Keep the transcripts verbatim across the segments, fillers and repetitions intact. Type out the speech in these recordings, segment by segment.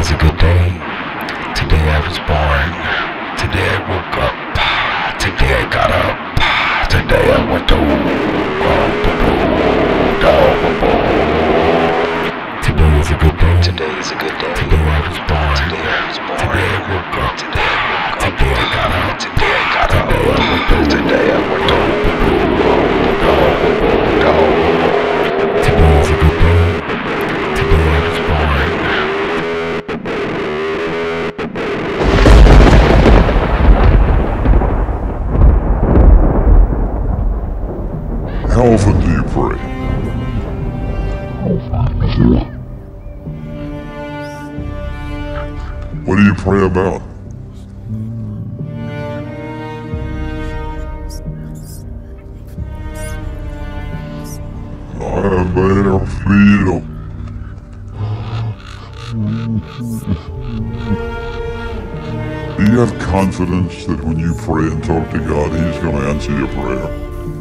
was a good day. Today I was born. Today I woke up. Today I got up. Today I went to Today is a good day. Today is a good day. Today I was born. Today I was born. Today I woke up. Today I woke up. Today I got up. Today I got up. Today I went to Today I went to Today is a good day. Today I was born. How often do you pray? What do you pray about? I better feel. Do you have confidence that when you pray and talk to God, He's going to answer your prayer?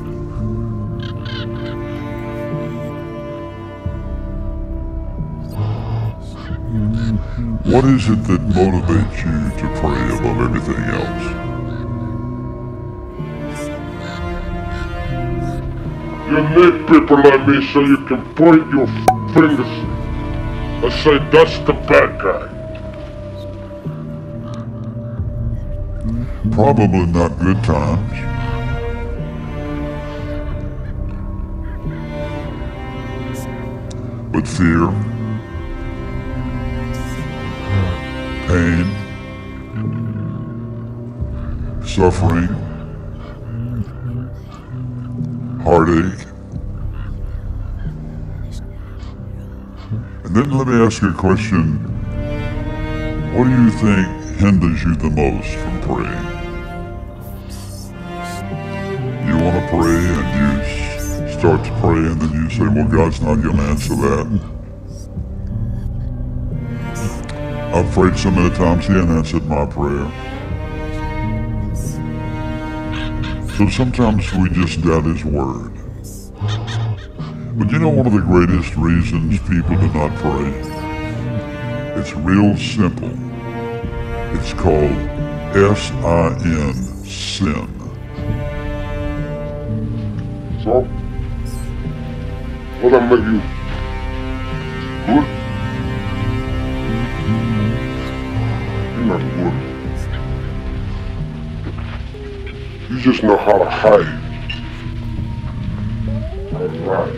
What is it that motivates you to pray above everything else? You need people like me so you can point your fingers and say that's the bad guy. Probably not good times. But fear, pain, suffering, heartache. And then let me ask you a question. What do you think hinders you the most from praying? You want to pray and you s- start to pray and then you say, well, God's not going to answer that. I've prayed so many times He hasn't answered my prayer. So sometimes we just doubt His word. But you know one of the greatest reasons people do not pray? It's real simple. It's called S I N, sin. So, what that make you good? You're not good. You just know how to hide. Alright.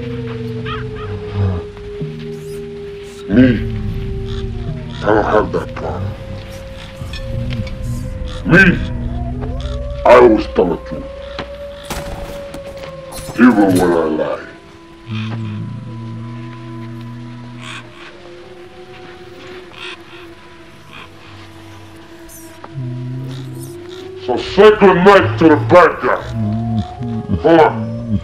Me, I don't have that problem. Me, I always tell the truth. Even when I lie. So say good night to the bad guy. Hold on.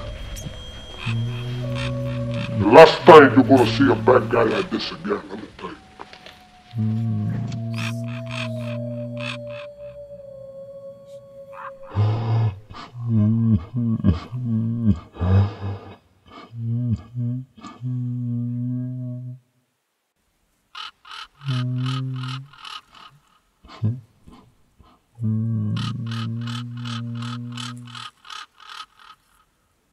The last time you're gonna see a bad guy like this again, let me tell you.